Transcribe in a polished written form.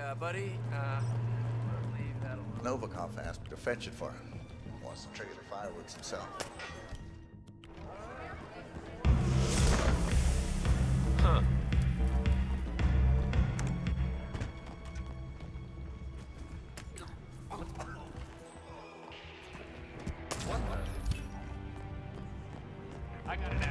buddy. Leave that alone. Novikov asked me to fetch it for him. Wants to trigger the fireworks himself. Huh. I got an